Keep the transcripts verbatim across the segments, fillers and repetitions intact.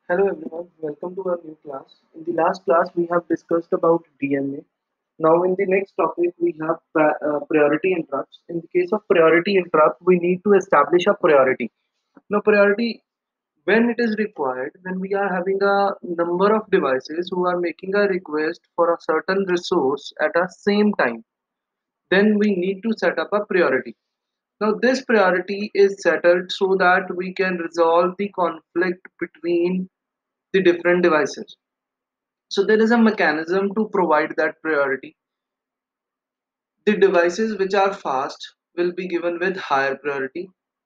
Hello everyone, welcome to our new class. In the last class, we have discussed about D M A. Now, in the next topic, we have pri- uh, priority interrupts. In the case of priority interrupt, we need to establish a priority. Now, priority, when it is required, when we are having a number of devices who are making a request for a certain resource at a same time, then we need to set up a priority. Now, this priority is settled so that we can resolve the conflict between the different devices. So there is a mechanism to provide that priority. The devices which are fast will be given with higher priority,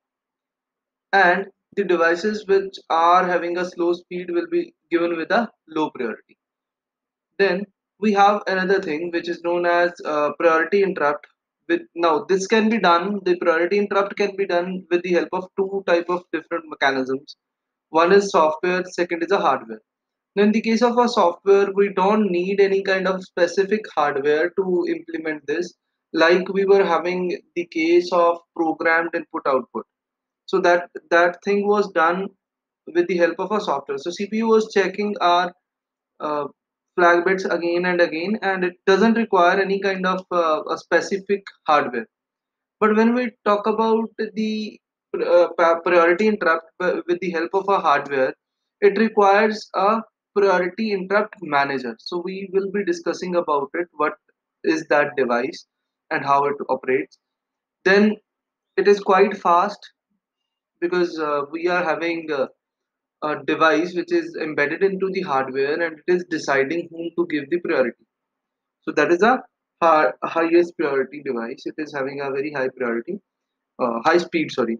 and the devices which are having a slow speed will be given with a low priority. Then we have another thing which is known as uh, priority interrupt. With now this can be done. The priority interrupt can be done with the help of two type of different mechanisms. One is software, second is a hardware. Now, in the case of a software, we don't need any kind of specific hardware to implement this, like we were having the case of programmed input output. So that that thing was done with the help of a software. So C P U was checking our uh, flag bits again and again, and it doesn't require any kind of uh, a specific hardware. But when we talk about the uh, pa- priority interrupt uh, with the help of a hardware, it requires a priority interrupt manager. So we will be discussing about it. What is that device and how it operates? Then it is quite fast because uh, we are having uh, a device which is embedded into the hardware and it is deciding whom to give the priority. So that is a hi- highest priority device. It is having a very high priority, uh, high speed. Sorry,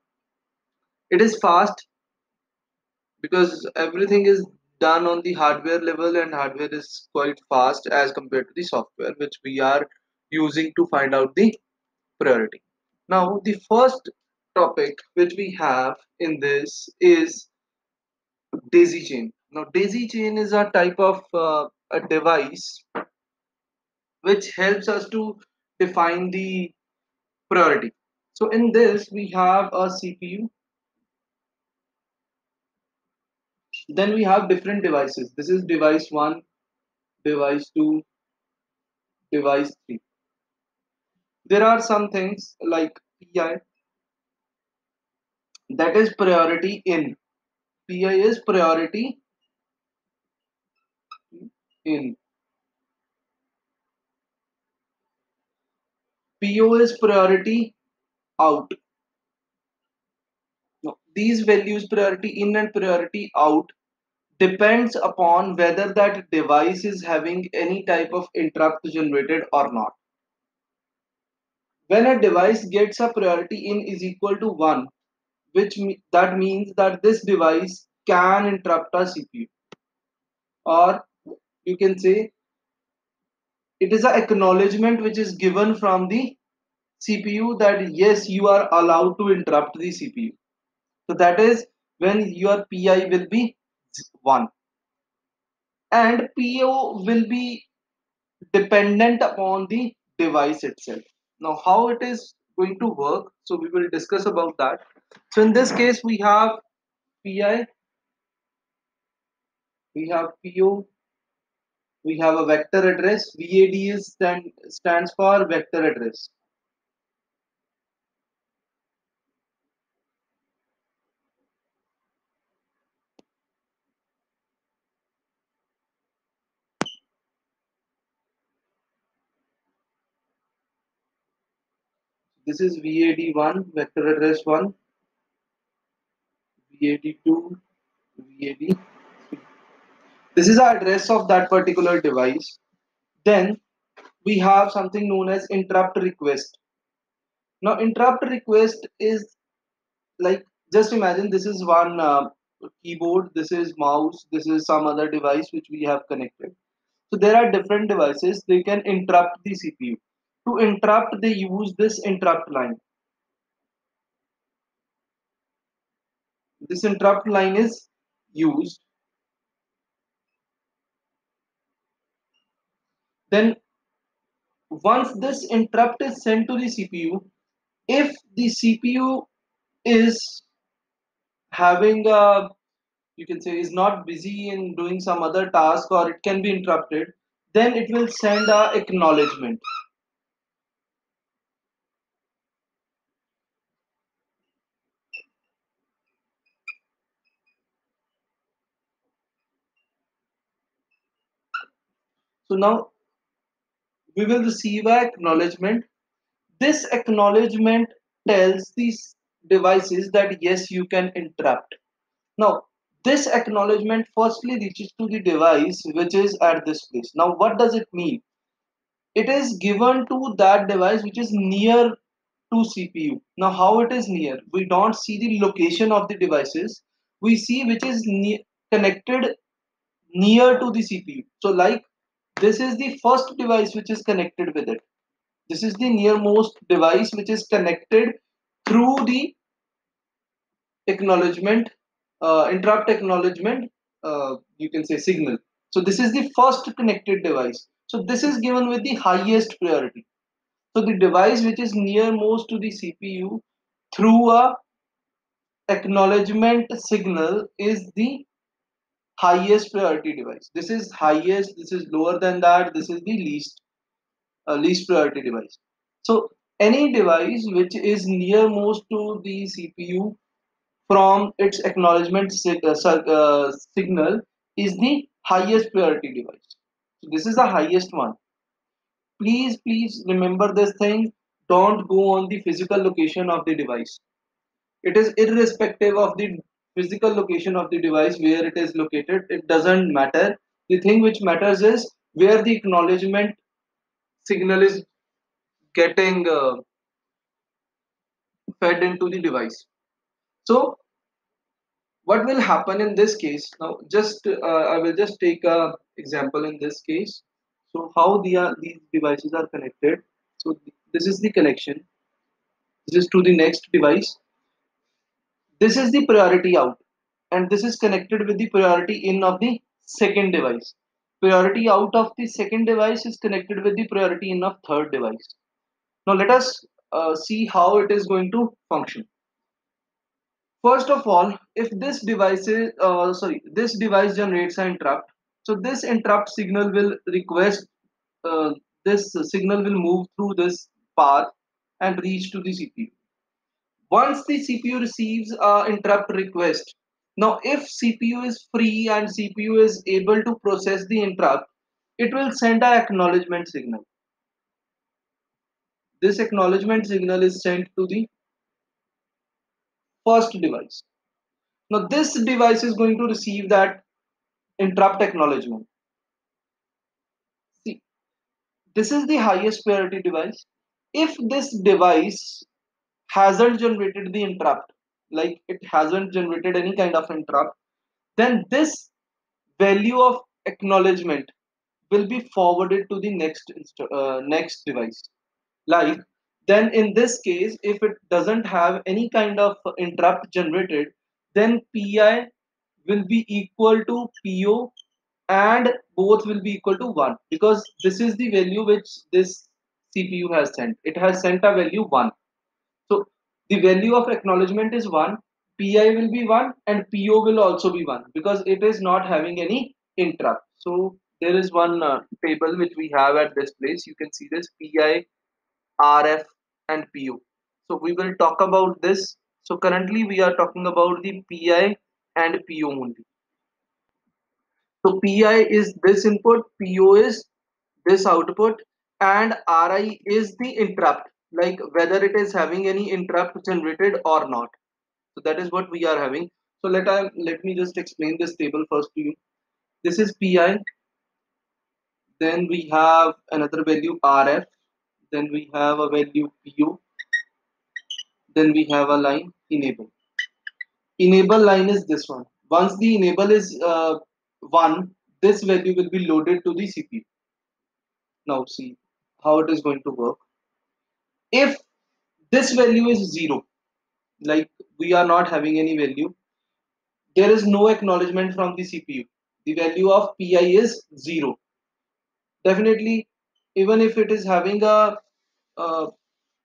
it is fast because everything is done on the hardware level, and hardware is quite fast as compared to the software which we are using to find out the priority. Now, the first topic which we have in this is daisy chain. Now, daisy chain is a type of uh, a device which helps us to define the priority. So in this we have a C P U, then we have different devices. This is device one, device two, device three. There are some things like P I, that is priority in. P I is priority in. P O is priority out. Now, these values priority in and priority out depends upon whether that device is having any type of interrupt generated or not. When a device gets a priority in is equal to one, which me that means that this device can interrupt a C P U, or you can say it is an acknowledgement which is given from the C P U that yes, you are allowed to interrupt the C P U. So that is when your P I will be one, and P O will be dependent upon the device itself. Now, how it is going to work, so we will discuss about that. So in this case, we have P I, we have P O, we have a vector address. V A D is stand, stands for vector address. This is V A D one, vector address one, V A D two, V A D. This is the address of that particular device. Then we have something known as interrupt request. Now, interrupt request is like, just imagine this is one uh, keyboard, this is mouse, this is some other device which we have connected. So there are different devices, they can interrupt the C P U. To interrupt, they use this interrupt line. This interrupt line is used. Then once this interrupt is sent to the C P U, if the C P U is having a you can say is not busy in doing some other task or it can be interrupted, then it will send a acknowledgement. So now we will receive a acknowledgement. This acknowledgement tells these devices that yes, you can interrupt. Now, this acknowledgement firstly reaches to the device which is at this place. Now, what does it mean? It is given to that device which is near to C P U. Now, how it is near? We don't see the location of the devices. We see which is ne connected near to the C P U. So, like this is the first device which is connected with it. This is the nearmost device which is connected through the acknowledgement, uh, interrupt acknowledgement, uh, you can say signal. So this is the first connected device. So this is given with the highest priority. So the device which is nearmost to the C P U through a acknowledgement signal is the highest priority device. This is highest, this is lower than that, this is the least uh, least priority device. So any device which is nearmost to the C P U from its acknowledgement sig uh, uh, signal is the highest priority device. So this is the highest one. Please, please remember this thing. Don't go on the physical location of the device. It is irrespective of the physical location of the device where it is located. It doesn't matter. The thing which matters is where the acknowledgement signal is getting uh, fed into the device. So what will happen in this case? Now just uh, I will just take a example in this case. So how the, uh, these devices are connected. So th- this is the connection. This is to the next device. This is the priority out, and this is connected with the priority in of the second device. Priority out of the second device is connected with the priority in of third device. Now let us uh, see how it is going to function. First of all, if this device is, uh, sorry, this device generates an interrupt. So this interrupt signal will request, uh, this signal will move through this path and reach to the C P U. Once the C P U receives a interrupt request, now if C P U is free and C P U is able to process the interrupt, it will send a acknowledgement signal. This acknowledgement signal is sent to the first device. Now this device is going to receive that interrupt acknowledgement. See, this is the highest priority device. If this device hasn't generated the interrupt, like it hasn't generated any kind of interrupt, then this value of acknowledgement will be forwarded to the next uh, next device. Like then in this case, if it doesn't have any kind of interrupt generated, then Pi will be equal to Po, and both will be equal to one, because this is the value which this C P U has sent. It has sent a value one. So the value of acknowledgement is one, Pi will be one, and Po will also be one because it is not having any interrupt. So there is one uh, table which we have at this place. You can see this Pi, R F, and Po. So we will talk about this. So currently we are talking about the Pi and Po only. So Pi is this input, Po is this output, and Ri is the interrupt, like whether it is having any interrupt generated or not. So that is what we are having. So let I let me just explain this table first to you. This is Pi, then we have another value R F, then we have a value Po, then we have a line enable. Enable line is this one. Once the enable is uh, one, this value will be loaded to the C P U. Now see how it is going to work. If this value is zero, like we are not having any value, there is no acknowledgement from the C P U. The value of Pi is zero. Definitely, even if it is having a uh,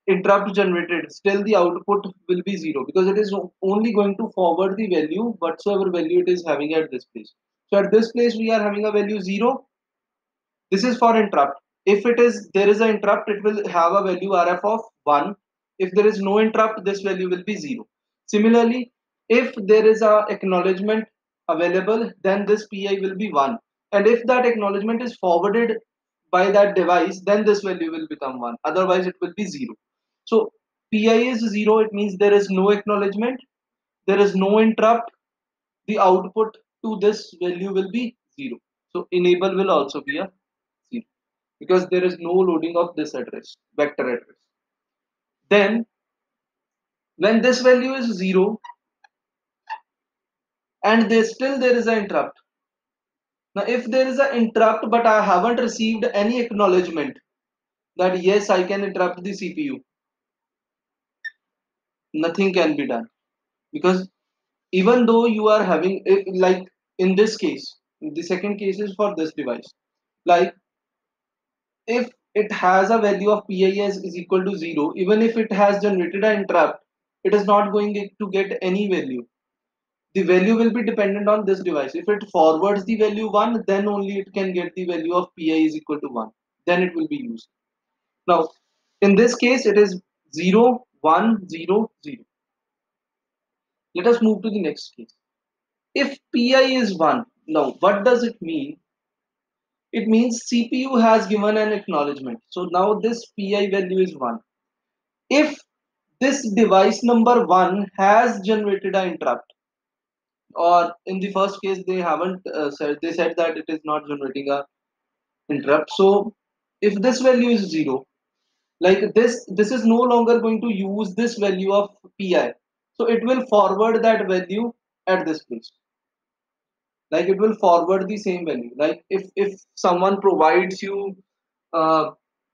interrupt generated, still the output will be zero because it is only going to forward the value whatsoever value it is having at this place. So at this place we are having a value zero. This is for interrupt. If it is there is an interrupt, it will have a value R F of one. If there is no interrupt, this value will be zero. Similarly, if there is a acknowledgement available, then this P I will be one. And if that acknowledgement is forwarded by that device, then this value will become one. Otherwise, it will be zero. So P I is zero, it means there is no acknowledgement, there is no interrupt, the output to this value will be zero. So enable will also be a zero because there is no loading of this address, vector address. Then when this value is zero and there still there is an interrupt. Now if there is an interrupt but I haven't received any acknowledgement that yes I can interrupt the C P U, nothing can be done because even though you are having like in this case, the second case is for this device, like if it has a value of P I S is equal to zero, even if it has generated an interrupt, it is not going to get any value. The value will be dependent on this device. If it forwards the value one, then only it can get the value of Pi is equal to one. Then it will be used. Now, in this case, it is zero, one, zero, zero. Let us move to the next case. If Pi is one, now what does it mean? It means C P U has given an acknowledgement. So now this Pi value is one. If this device number one has generated an interrupt, or in the first case they haven't uh, said, they said that it is not generating a interrupt. So if this value is zero, like this this is no longer going to use this value of Pi, so it will forward that value at this place. Like it will forward the same value. Like if if someone provides you uh,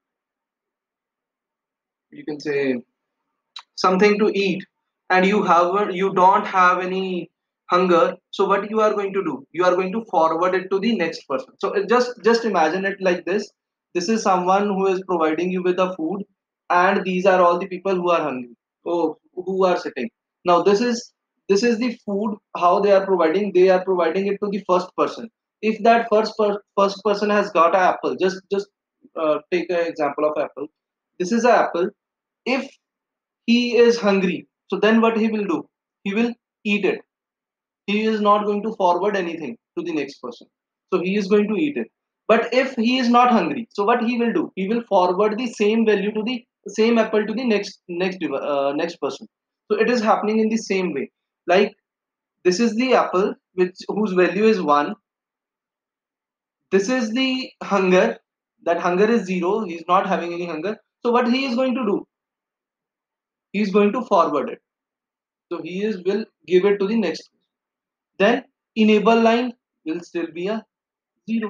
you can say something to eat and you have you don't have any hunger, so what you are going to do, you are going to forward it to the next person. So it just just imagine it like this. This is someone who is providing you with the food and these are all the people who are hungry, oh, who are sitting. Now this is this is the food how they are providing, they are providing it to the first person. If that first per, first person has got an apple, just just uh, take an example of apple. This is an apple. If he is hungry, so then what he will do, he will eat it. He is not going to forward anything to the next person, so he is going to eat it. But if he is not hungry, so what he will do, he will forward the same value to the same apple to the next next uh, next person. So it is happening in the same way. Like this is the apple which whose value is one. This is the hunger, that hunger is zero, he is not having any hunger. So what he is going to do, he is going to forward it. So he is will give it to the next. Then enable line will still be a zero.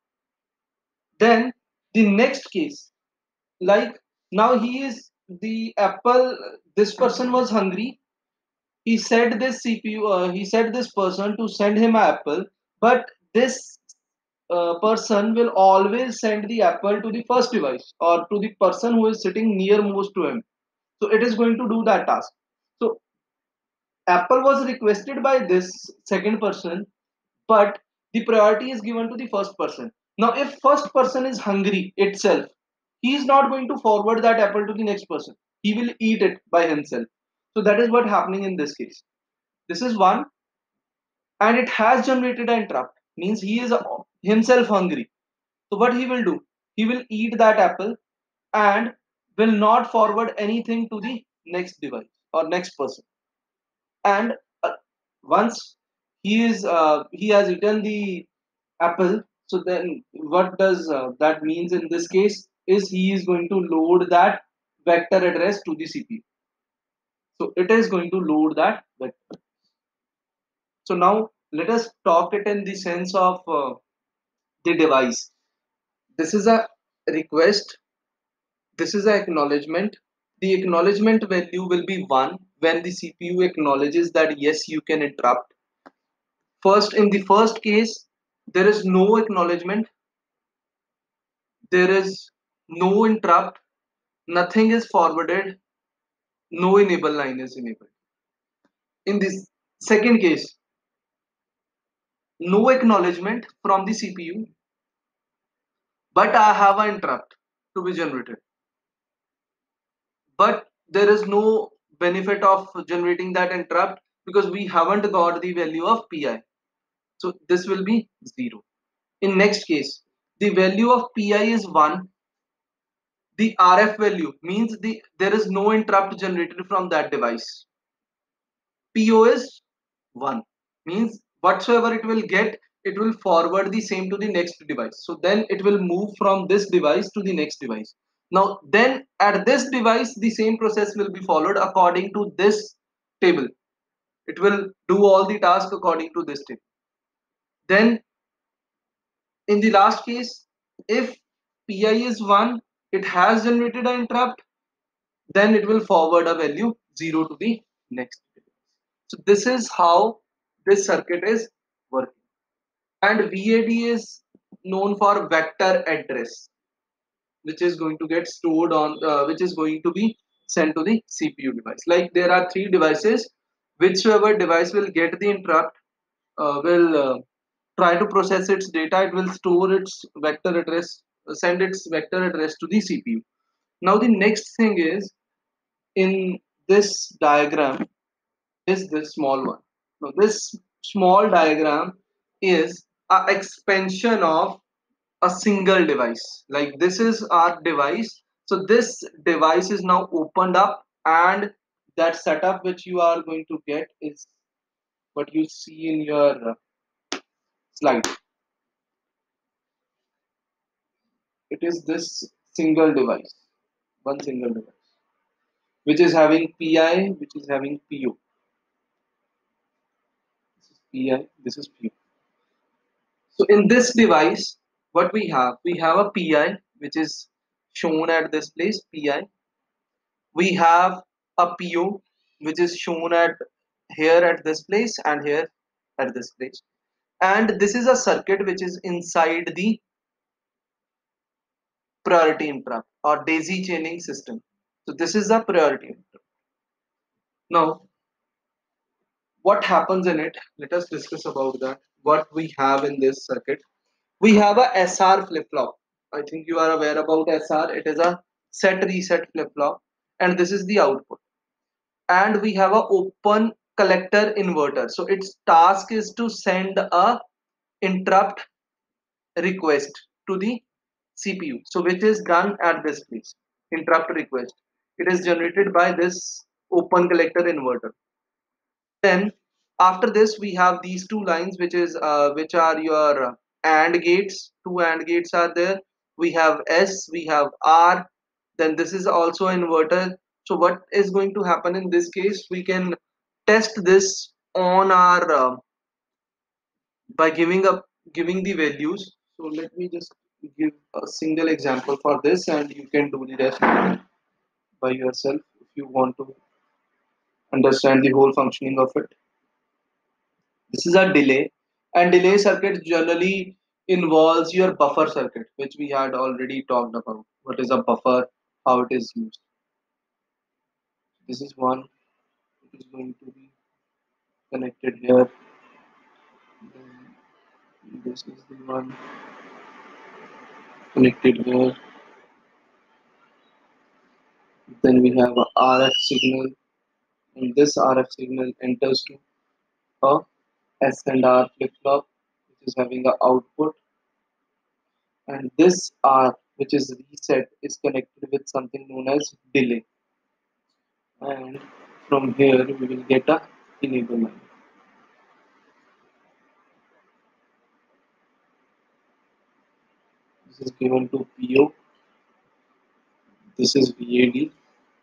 Then the next case, like now he is the apple. This person was hungry. He said this C P U. Uh, he said this person to send him an apple, but this uh, person will always send the apple to the first device or to the person who is sitting nearmost to him. So it is going to do that task. So Apple was requested by this second person, but the priority is given to the first person. Now, if first person is hungry itself, he is not going to forward that apple to the next person. He will eat it by himself. So that is what happening in this case. This is one, and it has generated an interrupt. Means he is himself hungry. So what he will do? He will eat that apple and will not forward anything to the next device or next person. And uh, once he is uh, he has eaten the apple, so then what does uh, that means in this case is he is going to load that vector address to the C P U. So it is going to load that vector. So now let us talk it in the sense of uh, the device. This is a request, this is an acknowledgement. The acknowledgement value will be one when the C P U acknowledges that yes you can interrupt. First, in the first case, there is no acknowledgement, there is no interrupt, nothing is forwarded, no enable line is enabled. In this second case, no acknowledgement from the C P U, but I have an interrupt to be generated. But there is no benefit of generating that interrupt because we haven't got the value of Pi. So this will be zero. In next case, the value of Pi is one. The R F value means the there is no interrupt generated from that device. P O is one, means whatsoever it will get, it will forward the same to the next device. So then it will move from this device to the next device. Now then at this device the same process will be followed according to this table. It will do all the tasks according to this table. Then in the last case, if Pi is one, it has generated an interrupt, then it will forward a value zero to the next device. So this is how this circuit is working. And V A D is known for vector address, which is going to get stored on, uh, which is going to be sent to the C P U device. Like there are three devices, whichever device will get the interrupt uh, will uh, try to process its data. It will store its vector address, uh, send its vector address to the C P U. Now the next thing is in this diagram is this small one. Now this small diagram is a expansion of a single device. Like this is our device. So this device is now opened up, and that setup which you are going to get is what you see in your uh, slide. It is this single device, one single device, which is having Pi, which is having P O. This is Pi, this is P O. So in this device, what we have, we have a Pi which is shown at this place, Pi. We have a P O which is shown at here at this place and here at this place. And this is a circuit which is inside the priority interrupt or daisy chaining system. So this is the priority interrupt. Now, what happens in it? Let us discuss about that. What we have in this circuit. We have a S R flip-flop. I think you are aware about S R. It is a set reset flip-flop, and this is the output. And we have a open collector inverter. So its task is to send a interrupt request to the C P U. So which is done at this place. Interrupt request. It is generated by this open collector inverter. Then after this we have these two lines, which is uh, which are your AND gates. Two AND gates are there. We have S, we have R. Then this is also an inverter. So what is going to happen in this case? We can test this on our uh, by giving up giving the values. So let me just give a single example for this, and you can do the rest by yourself if you want to understand the whole functioning of it. This is a delay, and delay circuit generally involves your buffer circuit, which we had already talked about. What is a buffer, how it is used. This is one, it is going to be connected here. Then this is the one connected here. Then we have a R F signal, and this R F signal enters to a S and R flip-flop, which is having a output, and this R, which is reset, is connected with something known as delay. And from here we will get a enable line. This is given to P O. This is V A D.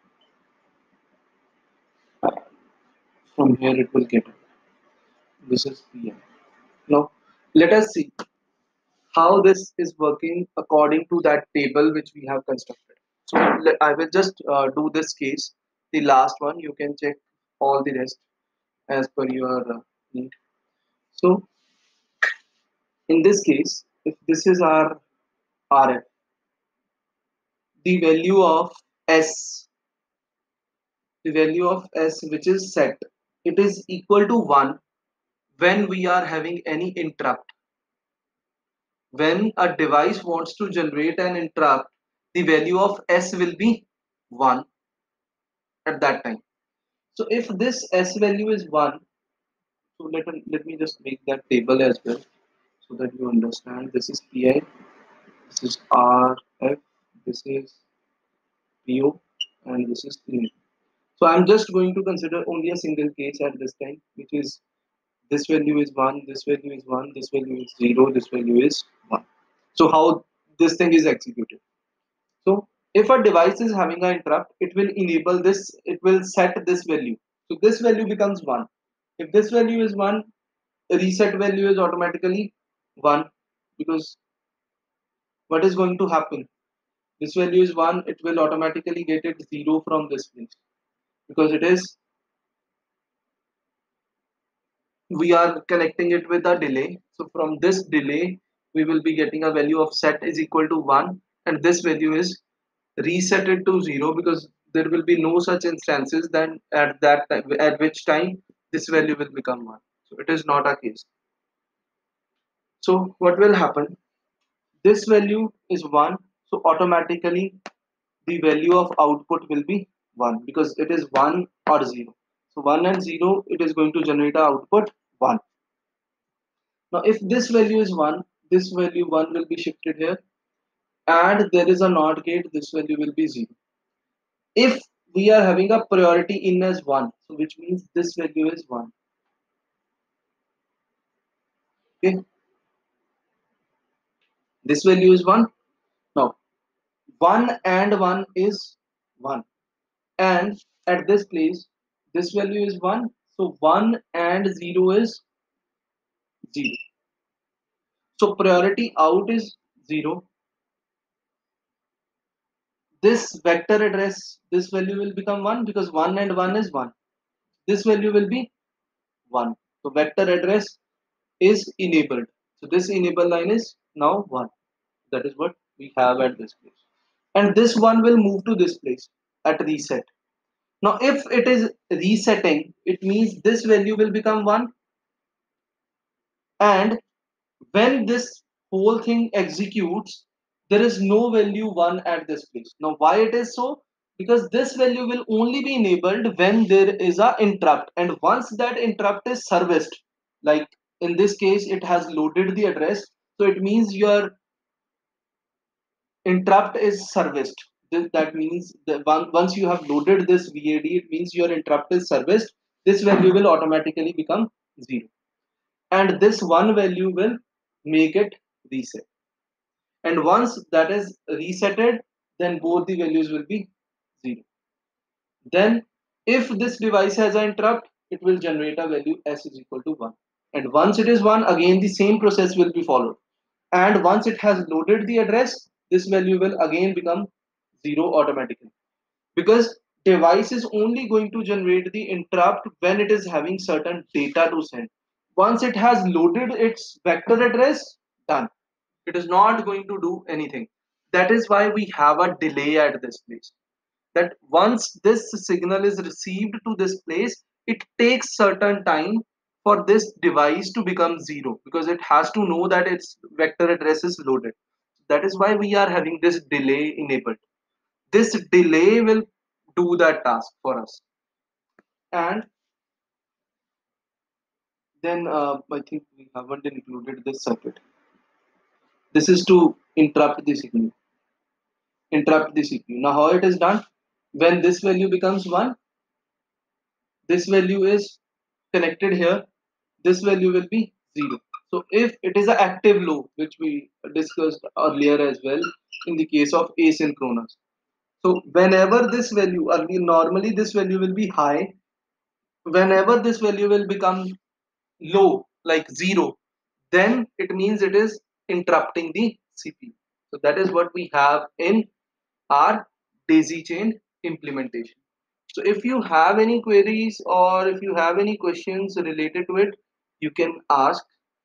From here it will get it. This is P M. Now let us see how this is working according to that table which we have constructed. So I will just uh, do this case, the last one. You can check all the rest as per your uh, need. So in this case, if this is our R F, the value of S, the value of S which is set, it is equal to one when we are having any interrupt. When a device wants to generate an interrupt, the value of S will be one at that time. So if this S value is one, so let, let me just make that table as well so that you understand. This is P I, this is R F, this is P O, and this is P. So I'm just going to consider only a single case at this time, which is this value is one, this value is one, this value is zero, this value is one. So how this thing is executed. So if a device is having an interrupt, it will enable this, it will set this value. So this value becomes one. If this value is one, the reset value is automatically one, because what is going to happen? This value is one, it will automatically get it zero from this place, because it is, we are connecting it with a delay. So from this delay, we will be getting a value of set is equal to one, and this value is resetted to zero, because there will be no such instances then at that time at which time this value will become one. So it is not a case. So what will happen? This value is one, so automatically the value of output will be one, because it is one or zero. So one and zero, it is going to generate a output one. Now if this value is one, this value one will be shifted here, and there is a NOT gate, this value will be zero. If we are having a priority in as one, so which means this value is one. Okay, this value is one. Now one and one is one, and at this place this value is one, so one and zero is zero. So priority out is zero. This vector address, this value will become one, because one and one is one. This value will be one. So vector address is enabled. So this enable line is now one. That is what we have at this place. And this one will move to this place at reset. Now if it is resetting, it means this value will become one, and when this whole thing executes, there is no value one at this place. Now why it is so? Because this value will only be enabled when there is a interrupt, and once that interrupt is serviced, like in this case it has loaded the address, so it means your interrupt is serviced. That means that once you have loaded this V A D, it means your interrupt is serviced. This value will automatically become zero, and this one value will make it reset. And once that is resetted, then both the values will be zero. Then if this device has an interrupt, it will generate a value S is equal to one. And once it is one, again the same process will be followed. And once it has loaded the address, this value will again become zero automatically. Because device is only going to generate the interrupt when it is having certain data to send. Once it has loaded its vector address, done. It is not going to do anything. That is why we have a delay at this place. That once this signal is received to this place, it takes certain time for this device to become zero, because it has to know that its vector address is loaded. That is why we are having this delay enabled. This delay will do that task for us. And then uh, I think we haven't included this circuit. This is to interrupt the signal. Interrupt the C P U. Now how it is done? When this value becomes one, this value is connected here, this value will be zero. So if it is an active low, which we discussed earlier as well in the case of asynchronous. So whenever this value, early, normally this value will be high. Whenever this value will become low, like zero, then it means it is interrupting the C P U. So that is what we have in our daisy chain implementation. So if you have any queries or if you have any questions related to it, you can ask.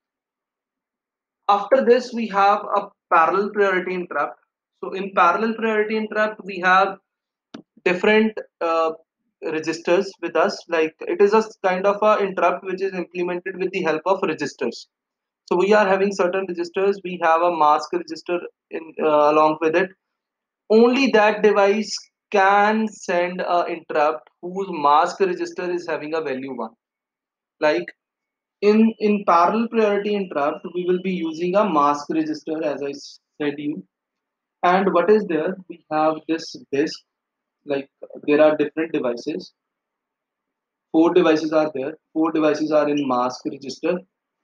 After this, we have a parallel priority interrupt. So in parallel priority interrupt, we have different uh, registers with us. Like it is a kind of a interrupt which is implemented with the help of registers. So we are having certain registers. We have a mask register in uh, along with it. Only that device can send a interrupt whose mask register is having a value one. Like in in parallel priority interrupt, we will be using a mask register, as I said you. And what is there? We have this disk. Like there are different devices. Four devices are there. Four devices are in mask register.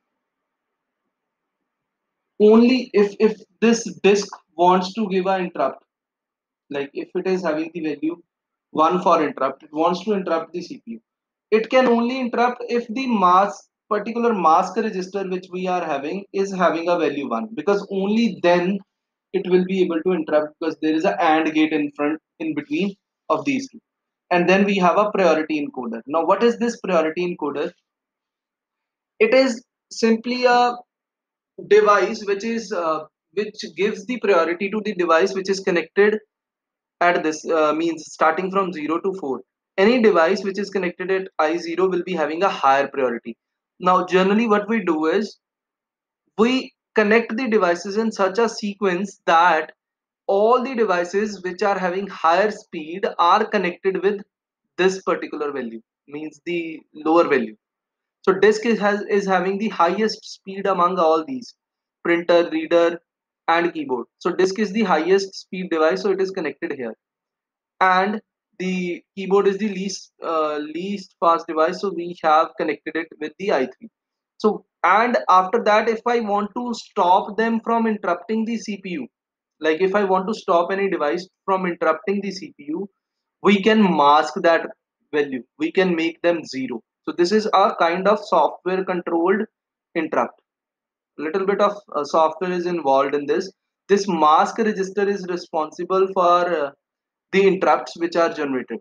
Only if if this disk wants to give an interrupt, like if it is having the value one for interrupt, it wants to interrupt the C P U. It can only interrupt if the mask particular mask register which we are having is having a value one, because only then it will be able to interrupt, because there is a AND gate in front in between of these two. And then we have a priority encoder. Now what is this priority encoder? It is simply a device which is uh, which gives the priority to the device which is connected at this uh, means starting from zero to four. Any device which is connected at I zero will be having a higher priority. Now generally what we do is we connect the devices in such a sequence that all the devices which are having higher speed are connected with this particular value, means the lower value. So disk is, has, is having the highest speed among all these: printer, reader, and keyboard. So disk is the highest speed device, so it is connected here. And the keyboard is the least uh, least fast device, so we have connected it with the I three. So and after that, if I want to stop them from interrupting the C P U, like if I want to stop any device from interrupting the C P U, we can mask that value, we can make them zero. So this is a kind of software controlled interrupt. A little bit of uh, software is involved in this. This mask register is responsible for uh, the interrupts which are generated.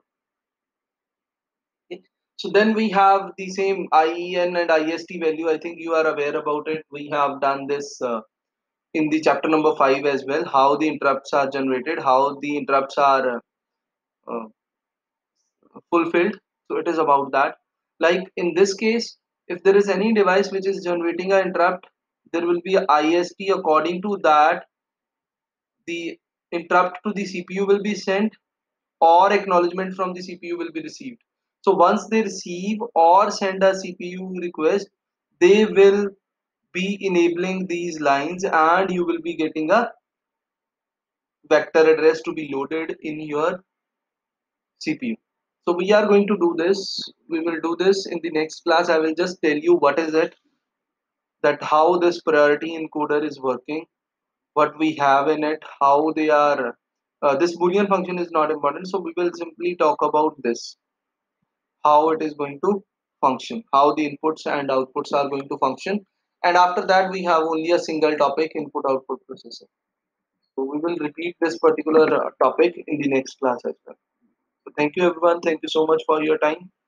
Okay. So then we have the same I E N and I S T value. I think you are aware about it. We have done this uh, in the chapter number five as well, how the interrupts are generated, how the interrupts are uh, uh, fulfilled. So it is about that. Like in this case, if there is any device which is generating an interrupt, there will be a I S T. According to that, the interrupt to the C P U will be sent, or acknowledgement from the C P U will be received. So once they receive or send a C P U request, they will be enabling these lines, and you will be getting a vector address to be loaded in your C P U. So we are going to do this. We will do this in the next class. I will just tell you what is it, that how this priority encoder is working, what we have in it, how they are. Uh, this Boolean function is not important, so we will simply talk about this, how it is going to function, how the inputs and outputs are going to function. And after that, we have only a single topic, input output processor. So we will repeat this particular uh, topic in the next class as well. So thank you everyone. Thank you so much for your time.